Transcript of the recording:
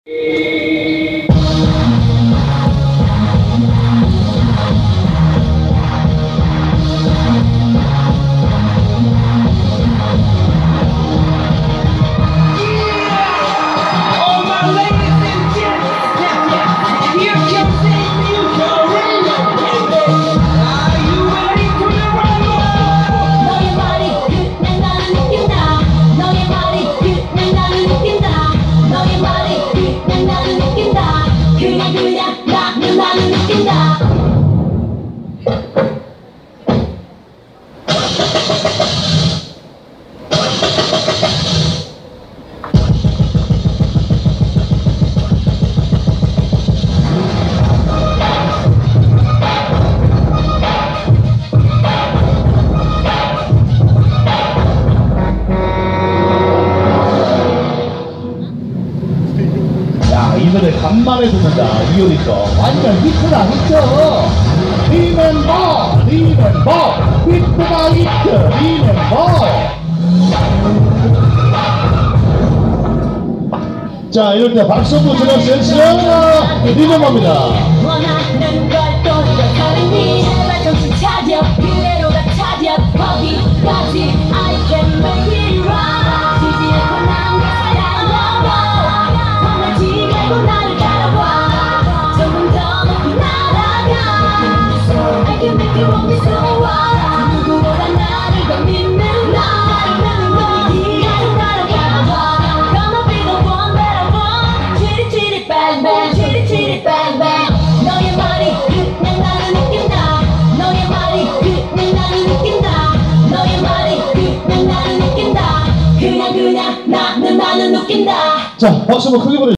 이 노래 간만에 듣는다. 이효리 거 완전 히트다. 히트. 리멤버 히트가 히트. 리멤버. 자, 이럴 때 박수 한번 주세요. 리멤버입니다. 원하는 걸 또 노력하니 제발 정신 차려. 그대로가 차려. 거기까지 I can make it right. 지지 않고 나의 사랑으로 겁내지 말고 나를 따라와. 조금 더 높이 날아가. I can make you want me so what. 누구보다 나를 더 믿는 나를 믿는 너 이해로 날아가. Gonna be the one that I want. Treat it, treat it, bang bang. Treat it, treat it, bang bang. 너의 말이 그냥 나는 느낀다. 너의 말이 그냥 나는 느낀다. 너의 말이 그냥 나는 느낀다. 그냥 나는 느낀다. 자, 박수 한번 크게 보내.